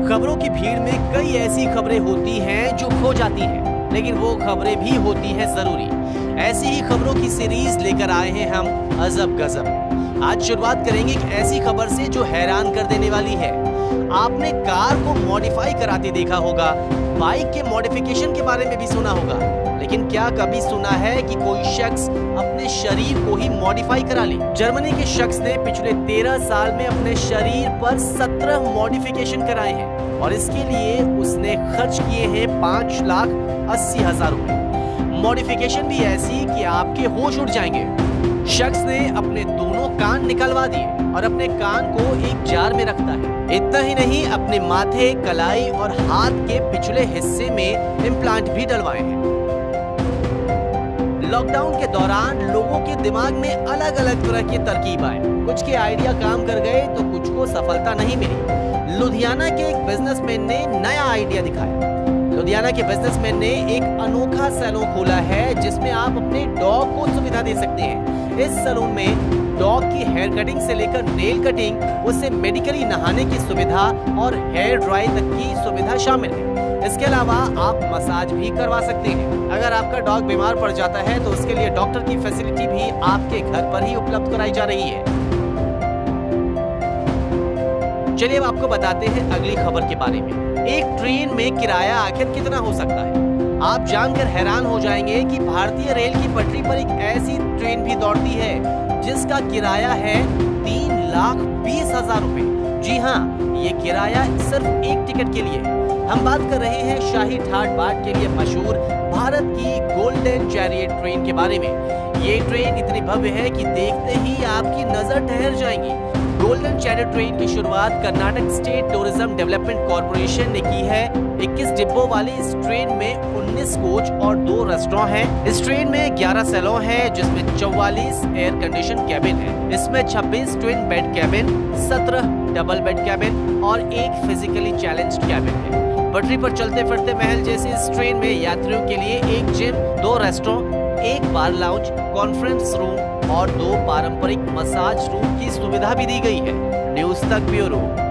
खबरों की भीड़ में कई ऐसी खबरें होती हैं जो खो जाती हैं, लेकिन वो खबरें भी होती हैं जरूरी। ऐसी ही खबरों की सीरीज लेकर आए हैं हम अजब गजब। आज शुरुआत करेंगे एक ऐसी खबर से जो हैरान कर देने वाली है। आपने कार को मॉडिफाई कराते देखा होगा, बाइक के मॉडिफिकेशन के बारे में भी सुना होगा, लेकिन क्या कभी सुना है कि कोई शख्स अपने शरीर को ही मॉडिफाई करा ले? जर्मनी के शख्स ने पिछले 13 साल में अपने शरीर पर 17 मॉडिफिकेशन कराए हैं और इसके लिए उसने खर्च किए हैं 5,80,000 रुपए। मॉडिफिकेशन भी ऐसी कि आपके होश उड़ जाएंगे। शख्स ने अपने दोनों कान निकलवा दिए और अपने कान को एक जार में रखता है। इतना ही नहीं, अपने माथे, कलाई और हाथ के पिछले हिस्से में इम्प्लांट भी डलवाए हैं। लॉकडाउन के दौरान लोगों के दिमाग में अलग अलग तरह की तरकीब आए। कुछ के आइडिया काम कर गए तो कुछ को सफलता नहीं मिली। लुधियाना के एक बिजनेसमैन ने नया आइडिया दिखाया। लुधियाना के बिजनेसमैन ने एक अनोखा सैलून खोला है जिसमें आप अपने डॉग को सुविधा दे सकते हैं। इस सैलून में डॉग की हेयर कटिंग से लेकर नेल कटिंग, उससे मेडिकली नहाने की सुविधा और हेयर ड्राई तक की सुविधा शामिल है। इसके अलावा आप मसाज भी करवा सकते हैं। अगर आपका डॉग बीमार पड़ जाता है तो उसके लिए डॉक्टर की फैसिलिटी भी आपके घर पर ही उपलब्ध कराई जा रही है। चलिए अब आपको बताते हैं अगली खबर के बारे में। एक ट्रेन में किराया आखिर कितना हो सकता है? आप जानकर हैरान हो जाएंगे कि भारतीय रेल की पटरी पर एक ऐसी ट्रेन भी दौड़ती है जिसका किराया है 3,20,000 रुपए। जी हाँ, ये किराया सिर्फ एक टिकट के लिए। हम बात कर रहे हैं शाही ठाट बाट के लिए मशहूर भारत की गोल्डन चैरियट ट्रेन के बारे में। ये ट्रेन इतनी भव्य है कि देखते ही आपकी नजर ठहर जाएंगी। गोल्डन चैरियट ट्रेन की शुरुआत Karnataka state tourism development corporation ने की है। 21 डिब्बों वाली इस ट्रेन में 19 कोच और 2 रेस्टोरेंट हैं। इस ट्रेन में 11 सैलून है जिसमें 44 एयर कंडीशन कैबिन है। इसमें 26 twin bed cabin, 17 double bed cabin और एक फिजिकली चैलेंज्ड कैबिन है। पटरी पर चलते फिरते महल जैसी इस ट्रेन में यात्रियों के लिए एक जिम, 2 रेस्टोरेंट, एक बार लाउंज, कॉन्फ्रेंस रूम और 2 पारंपरिक मसाज रूम की सुविधा भी दी गई है। न्यूज़ तक ब्यूरो।